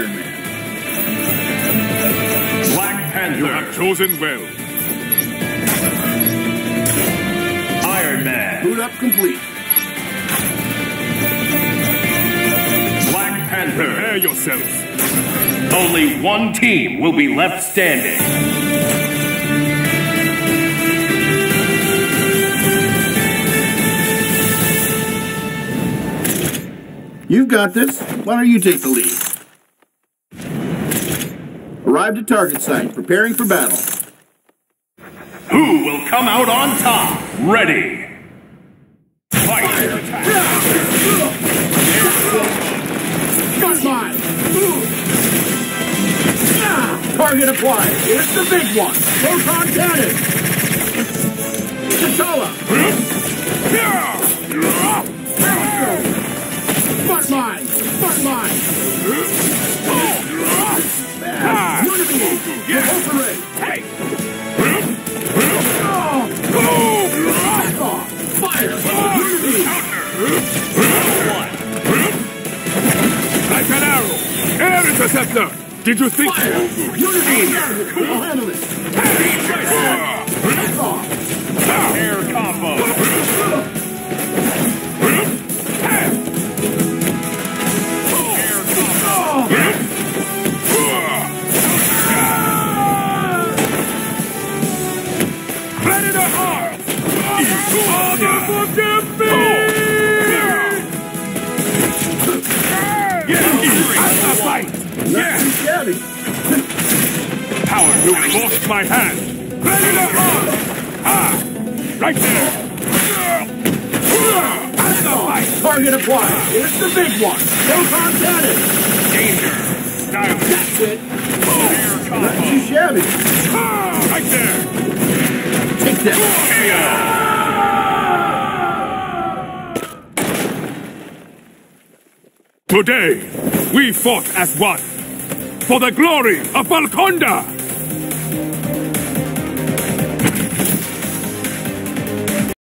Iron Man. Black Panther. You have chosen well. Iron Man. Boot up complete. Black Panther. Prepare yourselves. Only one team will be left standing. You've got this. Why don't you take the lead? Arrived at target site, preparing for battle. Who will come out on top? Ready. Fight. Got mine. Target applied. It's the big one. Proton cannon. T'Challa. Smart mine. Smart mine. Unity. Evaporate. Hey. Back off. Fire. Unity. Like an arrow. Air interceptor. Did you think? Fire. Unity. I'll handle it. Back off. Air combo. Predator arm. Forgive me. Fight. Not too shabby. Power. You lost my hand. Predator arm. Right there. Target applied. It's the big one. Proton cannon. Danger. Style. That's it. Air Not combo. too shabby. Right there. Take that. Today, we fought as one. For the glory of Valkonda.